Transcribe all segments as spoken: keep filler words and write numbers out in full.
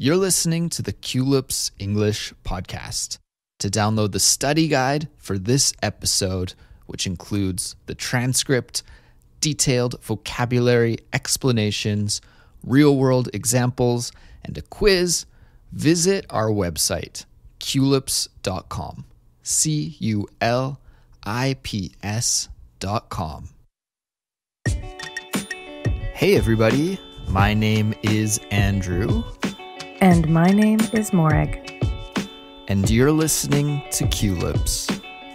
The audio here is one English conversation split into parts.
You're listening to the Culips English podcast. To download the study guide for this episode, which includes the transcript, detailed vocabulary explanations, real-world examples, and a quiz, visit our website, culips dot com. C U L I P S dot com. Hey everybody, my name is Andrew. And my name is Morag. And you're listening to Culips.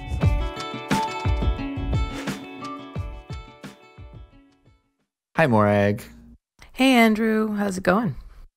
Hi Morag. Hey Andrew, how's it going?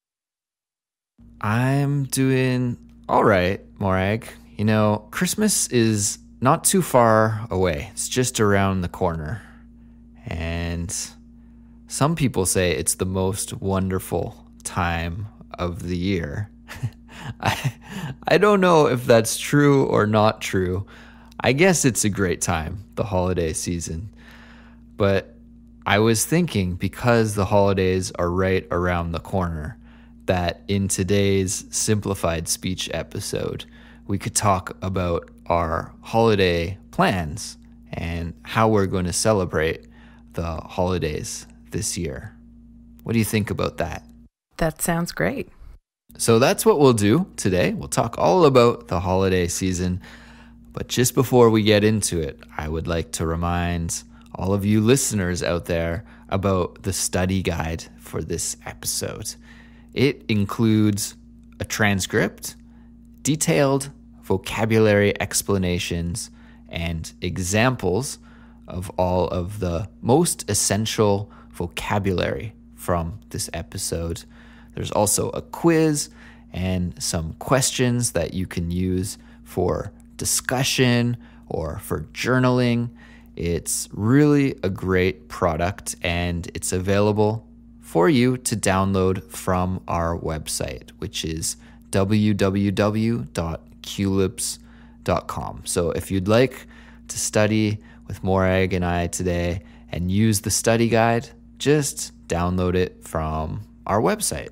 I'm doing all right, Morag. You know, Christmas is not too far away. It's just around the corner. And some people say it's the most wonderful time of the year. I I don't know if that's true or not true. I guess it's a great time, the holiday season. But I was thinking, because the holidays are right around the corner, that in today's Simplified Speech episode, we could talk about our holiday plans and how we're going to celebrate the holidays this year. What do you think about that? That sounds great. So that's what we'll do today. We'll talk all about the holiday season. But just before we get into it, I would like to remind all of you listeners out there about the study guide for this episode. It includes a transcript, detailed vocabulary explanations, and examples of all of the most essential vocabulary from this episode. There's also a quiz and some questions that you can use for discussion or for journaling. It's really a great product, and it's available for you to download from our website, which is w w w dot culips dot com. So if you'd like to study with Morag and I today and use the study guide, just download it from our website.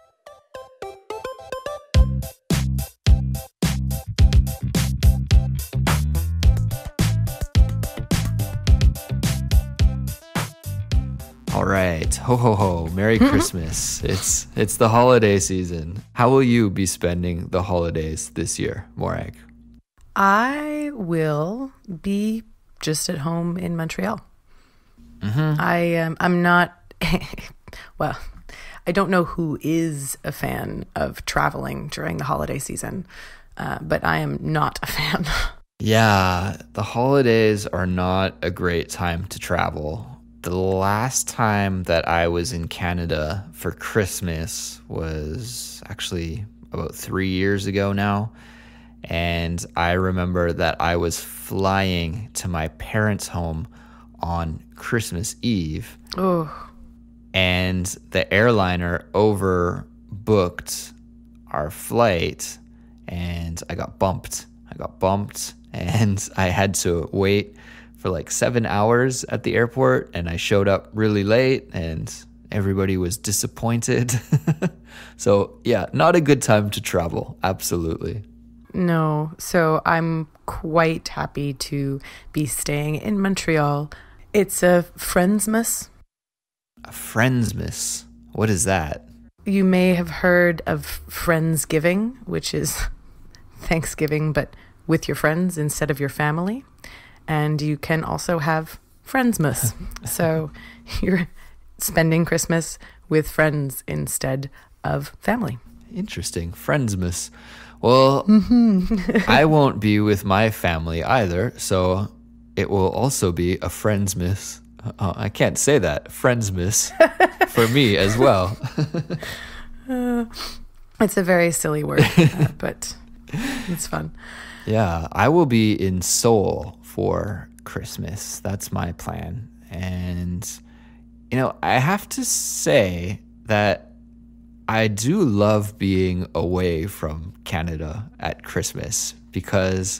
All right, ho ho ho, Merry Christmas. It's it's the holiday season. How will you be spending the holidays this year, Morag? I will be just at home in Montreal. Mm-hmm. I um, I'm not, well, I don't know who is a fan of traveling during the holiday season, uh, but I am not a fan. Yeah, the holidays are not a great time to travel. The last time that I was in Canada for Christmas was actually about three years ago now. And I remember that I was flying to my parents' home on Christmas Eve. Oh. And the airliner overbooked our flight, and I got bumped. I got bumped, and I had to wait for like seven hours at the airport, and I showed up really late, and everybody was disappointed. So yeah, not a good time to travel. Absolutely. No, so I'm quite happy to be staying in Montreal. It's a Friendsmas. A Friendsmas. What is that? You may have heard of Friendsgiving, which is Thanksgiving, but with your friends instead of your family. And you can also have Friendsmas. So you're spending Christmas with friends instead of family. Interesting. Friendsmas. Well, I won't be with my family either, so it will also be a Friendsmas. Uh, I can't say that. Friendsmas for me as well. uh, it's a very silly word, uh, but it's fun. Yeah, I will be in Seoul for Christmas. That's my plan. And, you know, I have to say that I do love being away from Canada at Christmas, because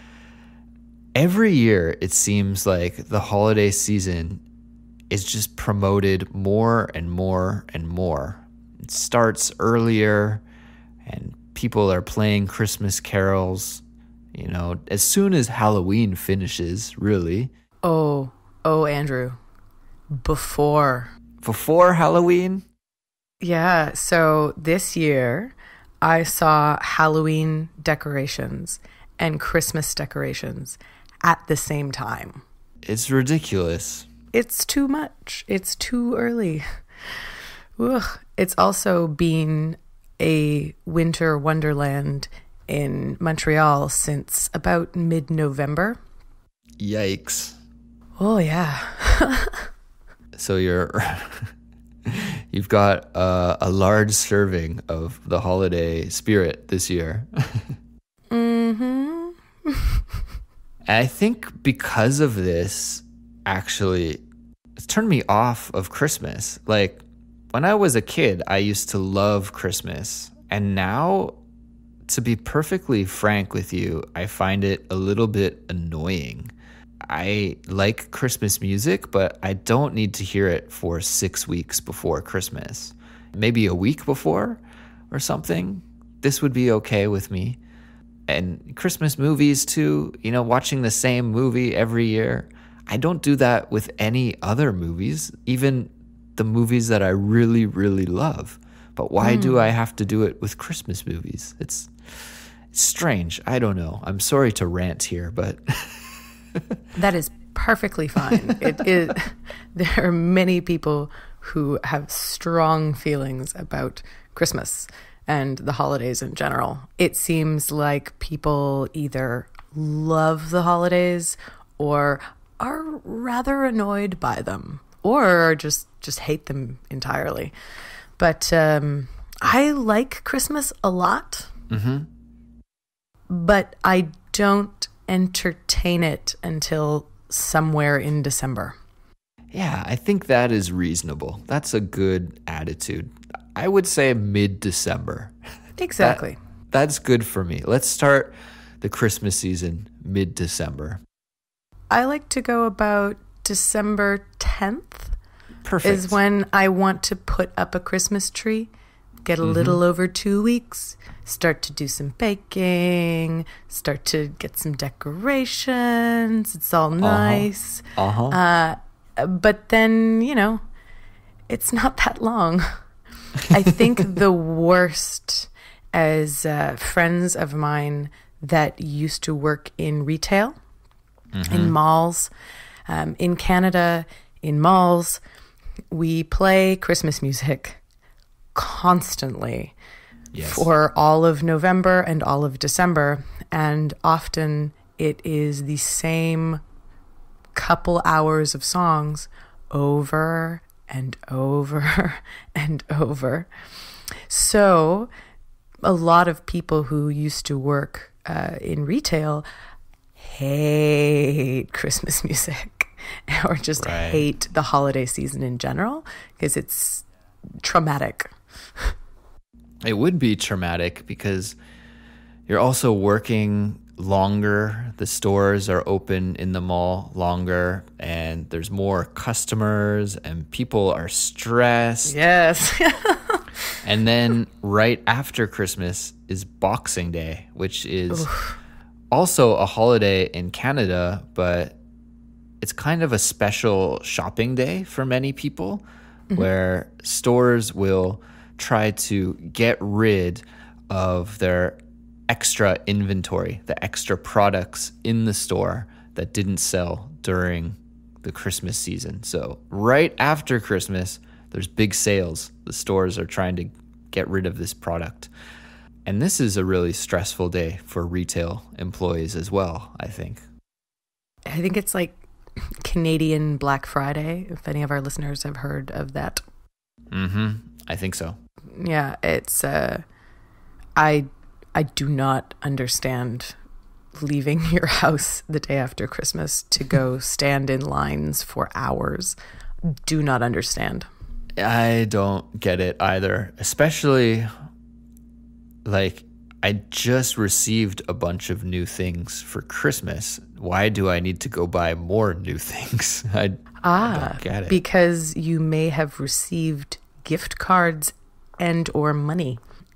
every year it seems like the holiday season is just promoted more and more and more. It starts earlier, and people are playing Christmas carols, you know, as soon as Halloween finishes, really. Oh, oh, Andrew, before. Before Halloween? Yeah, so this year I saw Halloween decorations and Christmas decorations at the same time. It's ridiculous. It's too much. It's too early. Ugh. It's also been a winter wonderland in Montreal since about mid-November. Yikes. Oh, yeah. So you're... You've got uh, a large serving of the holiday spirit this year. Mm-hmm. I think because of this, actually, it's turned me off of Christmas. Like, when I was a kid, I used to love Christmas. And now, to be perfectly frank with you, I find it a little bit annoying. I like Christmas music, but I don't need to hear it for six weeks before Christmas. Maybe a week before or something. This would be okay with me. And Christmas movies too, you know, watching the same movie every year. I don't do that with any other movies, even the movies that I really, really love. But why mm. do I have to do it with Christmas movies? It's, it's strange. I don't know. I'm sorry to rant here, but... That is perfectly fine. It is. There are many people who have strong feelings about Christmas and the holidays in general. It seems like people either love the holidays or are rather annoyed by them or just, just hate them entirely. But um, I like Christmas a lot, mm-hmm. but I don't entertain it until somewhere in December. Yeah, I think that is reasonable. That's a good attitude. I would say mid-December. Exactly. That, that's good for me. Let's start the Christmas season mid-December. I like to go about December tenth. Perfect. Is when I want to put up a Christmas tree. Get a mm-hmm. little over two weeks. Start to do some baking. Start to get some decorations. It's all nice. Uh-huh. Uh, but then, you know, it's not that long. I think the worst, as uh, friends of mine that used to work in retail, mm-hmm. in malls, um, in Canada, in malls, we play Christmas music constantly yes. for all of November and all of December. And often it is the same couple hours of songs over and over and over. So a lot of people who used to work uh, in retail hate Christmas music or just right. hate the holiday season in general because it's traumatic. It would be traumatic because you're also working longer. The stores are open in the mall longer and there's more customers and people are stressed. Yes. And then right after Christmas is Boxing Day, which is Oof. also a holiday in Canada, but it's kind of a special shopping day for many people mm-hmm. where stores will try to get rid of their extra inventory, the extra products in the store that didn't sell during the Christmas season. So right after Christmas, there's big sales. The stores are trying to get rid of this product. And this is a really stressful day for retail employees as well, I think. I think it's like Canadian Black Friday, if any of our listeners have heard of that. Mm-hmm. I think so. Yeah, it's uh I I do not understand leaving your house the day after Christmas to go stand in lines for hours. Do not understand. I don't get it either, especially like I just received a bunch of new things for Christmas. Why do I need to go buy more new things? I, ah, I don't get it. Because you may have received gift cards and or money.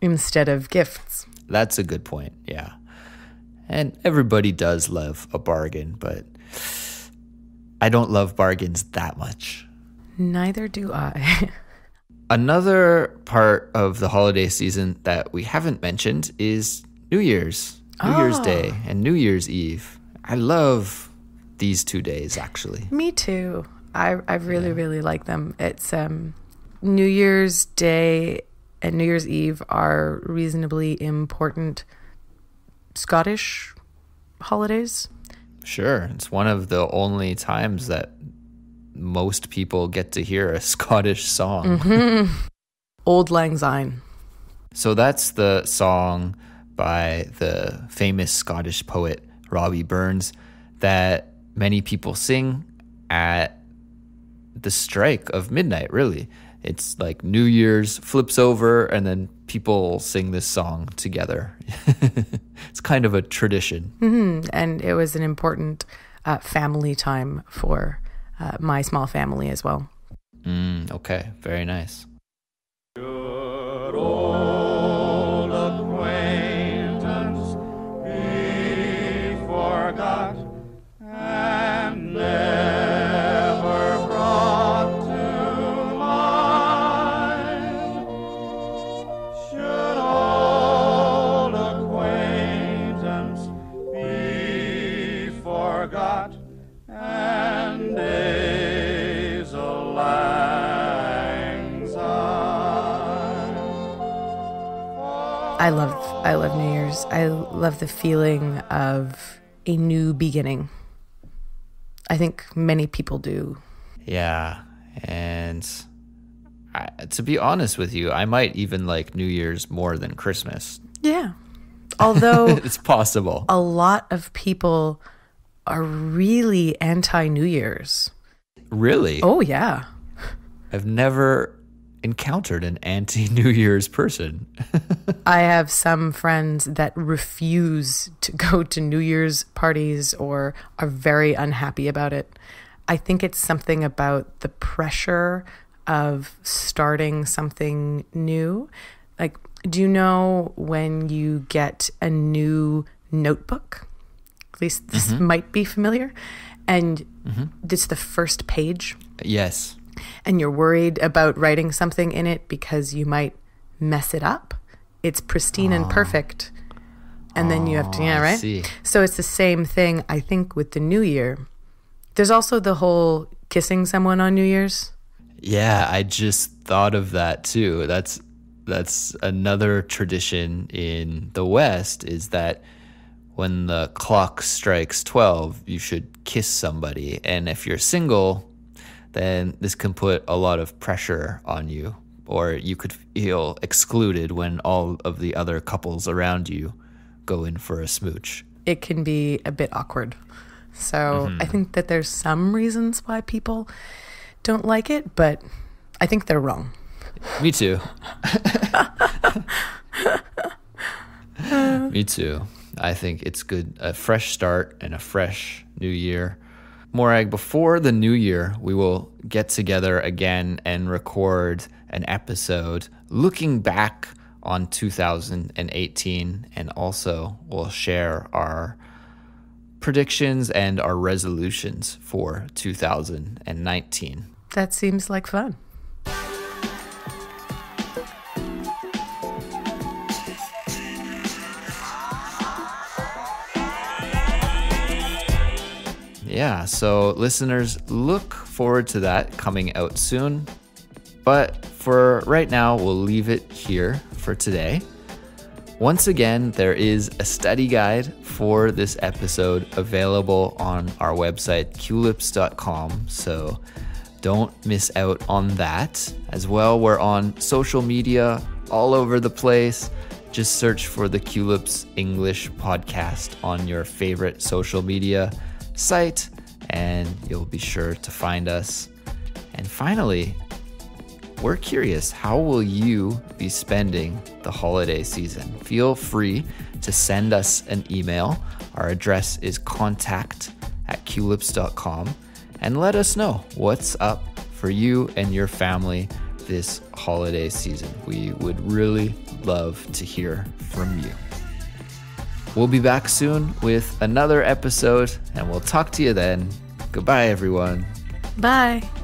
instead of gifts. That's a good point, yeah. And everybody does love a bargain, but I don't love bargains that much. Neither do I. Another part of the holiday season that we haven't mentioned is New Year's. New oh. Year's Day and New Year's Eve. I love these two days, actually. Me too. I, I really, yeah. really like them. It's um, New Year's Day and New Year's Eve are reasonably important Scottish holidays. Sure. It's one of the only times that most people get to hear a Scottish song. Mm-hmm. Auld Lang Syne. So that's the song by the famous Scottish poet Robbie Burns that many people sing at the strike of midnight, really. It's like New Year's flips over and then people sing this song together. It's kind of a tradition. Mm-hmm. And it was an important uh, family time for uh, my small family as well. Mm, okay, very nice. Good old acquaintance be forgot and never brought to mind. Should old acquaintance be forgot and days a lang syne. I love I love New Year's. I love the feeling of a new beginning. I think many people do. Yeah, and I, to be honest with you, I might even like New Year's more than Christmas. Yeah. Although it's possible. A lot of people are really anti-New Year's. Really? Oh, yeah. I've never encountered an anti-New Year's person. I have some friends that refuse to go to New Year's parties or are very unhappy about it. I think it's something about the pressure of starting something new. Like, do you know when you get a new notebook? At least this mm-hmm. might be familiar. And mm-hmm. it's the first page. Yes. And you're worried about writing something in it because you might mess it up. It's pristine oh. and perfect. And oh, then you have to, yeah, right? I see. So it's the same thing, I think, with the New Year. There's also the whole kissing someone on New Year's. Yeah, I just thought of that too. That's that's another tradition in the West, is that when the clock strikes twelve, you should kiss somebody. And if you're single, then this can put a lot of pressure on you, or you could feel excluded when all of the other couples around you go in for a smooch. It can be a bit awkward. So mm-hmm. I think that there's some reasons why people don't like it, but I think they're wrong. Me too. Me too. I think it's good, a fresh start and a fresh new year. Morag, before the new year, we will get together again and record an episode looking back on two thousand eighteen, and also we'll share our predictions and our resolutions for two thousand nineteen. That seems like fun. Yeah, so listeners, look forward to that coming out soon. But for right now, we'll leave it here for today. Once again, there is a study guide for this episode available on our website, culips dot com. So don't miss out on that. As well, we're on social media all over the place. Just search for the Culips English podcast on your favorite social media site, and you'll be sure to find us. And finally, we're curious, how will you be spending the holiday season? Feel free to send us an email. Our address is contact at culips dot com, and let us know what's up for you and your family this holiday season. We would really love to hear from you. We'll be back soon with another episode, and we'll talk to you then. Goodbye, everyone. Bye.